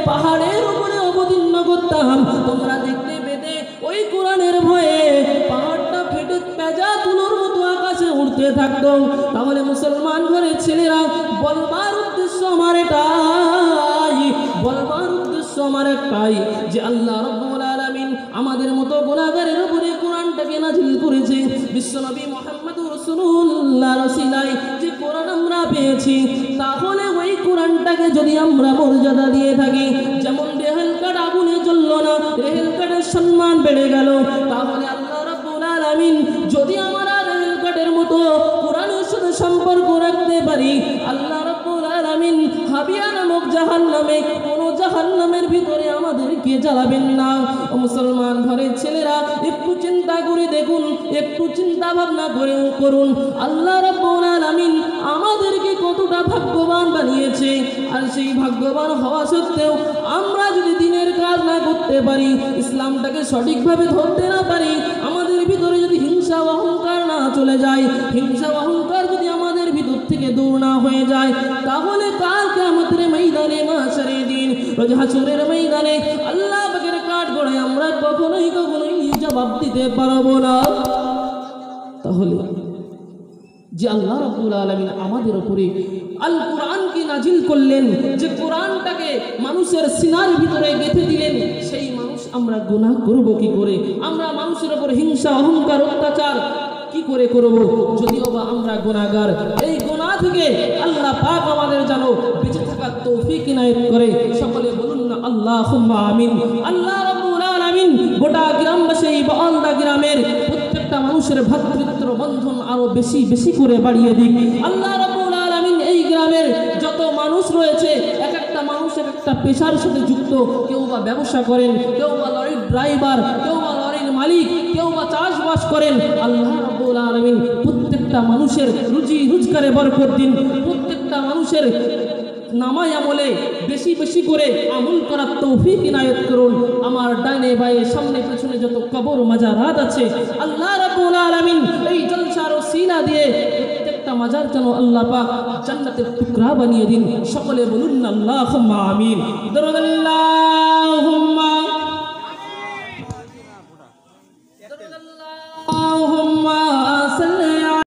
পাহাড়ের উপরে অবতীর্ণ করতাম, তোমরা দেখতে পেতে ওই কোরআনের ভয়ে পাহাড়টা ফেটে পেঁজা তুলোর মতো আকাশে উঠতে থাকতো। তাহলে মুসলমান ঘরের ছেলেরা, বলবার উদ্দেশ্য আমার এটাই, বলবার উদ্দেশ্য আমার একটাই, যে আল্লাহ রাব্বুল আলামিন আমাদের মতো গুনাহগারের উপরে কোরআনটাকে নাজিল করেছে। বিশ্বনবী মুহাম্মদুর রাসূলুল্লাহর ওসিলায় যে কোরআন আমরা পেয়েছি, তাহলে ওই কোরআনটাকে যদি আমরা মর্যাদা দিয়ে থাকি, যেমন রেহেল কাঠ আগুনে জ্বলল না, রেহেল কাঠের সম্মান বেড়ে গেল, তাহলে আল্লাহ রাব্বুল আলামিন যদি আমরা রেহেল কাঠের মতো কোরআনের সাথে সম্পর্ক রাখতে পারি, আল্লাহ রাব্বুল আলামিন হাবিয়া নামক জাহান্নামে, কোন জাহান্নামের ভিতরে আমাদেরকে জ্বালাবেন না। ও মুসলমান ঘরের ছেলেরা, একটু চিন্তা করে দেখুন, একটু চিন্তা ভাবনা করে করুন, আল্লাহ রাব্বুল আলামিন আমাদেরকে কতটা ভাগ্যবান বানিয়েছে। আর সেই ভাগ্যবান হওয়া সত্ত্বেও আমরা যদি দিনের কাজ না করতে পারি, ইসলামটাকে সঠিকভাবে ধরতে না পারি, আমাদের ভিতরে যদি হিংসা অহংকার না চলে যায়, হিংসা অহংকার যদি আমাদের ভিতর থেকে দূর না হয়ে যায়, তাহলে কাল কিয়ামতের ময়দানে, মাশারের দিন, রোজ হাসরের ময়দানে আল্লাহ পাকের কাঠগড়ায় আমরা কখনোই জবাব দিতে পারবো না। তাহলে যে আল্লাহ রাব্বুল আলামিন আমাদের উপরে আল কোরআনকে নাজিল করলেন, যে কোরআনটাকে মানুষের সিনার ভিতরে গেঁথে দিলেন, সেই মানুষ আমরা গুনাহ করব কি করে? আমরা মানুষের উপর হিংসা অহংকার অত্যাচার কি করে করব? যদিও বা আমরা গুনাহগার, এই গুনাহ থেকে আল্লাহ পাক আমাদের যেন বেঁচে থাকার তৌফিক ইনায়েত করে। সকলে বলুন না আল্লাহুম্মা আমিন। আল্লাহ রাব্বুল আলামিন গোটা গ্রামবাসী, এই বান্দা গ্রামের প্রত্যেকটা মানুষের ভ্রাতৃত্ব বন্ধন আরো বেশি বেশি করে বাড়িয়ে দিক। আল্লাহ রাব্বুল আলামিন এই গ্রামের যত মানুষ রয়েছে, এক একটা মানুষ এক একটা পেশার সাথে যুক্ত, কেউ বা ব্যবসা করেন, কেউ বা লরির ড্রাইভার, কেউ বা লরির মালিক, কেউ বা চাষবাস করেন। আল্লাহ রাব্বুল আলামিন প্রত্যেকটা মানুষের রুজি রোজগারে বরকত দিন, প্রত্যেকটা মানুষের নামায় আমলে বেশি বেশি করে আমল করার তৌফিক ইনায়েত করুন। আমার ডাইনে বায়ে সামনে পেছনে যত কবর মাজারাত আছে, আল্লাহ রাব্বুল আলামিন এই জলসার ওসিলা দিয়ে প্রত্যেকটা মাজার যেন আল্লাহ পাক জান্নাতের টুকরা বানিয়ে দিন। সকলে বলুন আল্লাহুম্মা আমিন। দরুদ আল্লাহুম্মা